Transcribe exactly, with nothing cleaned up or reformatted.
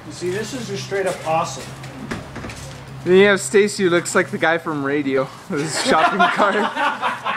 You see, this is just straight up awesome. Then you have Stacey, who looks like the guy from Radio with his shopping cart.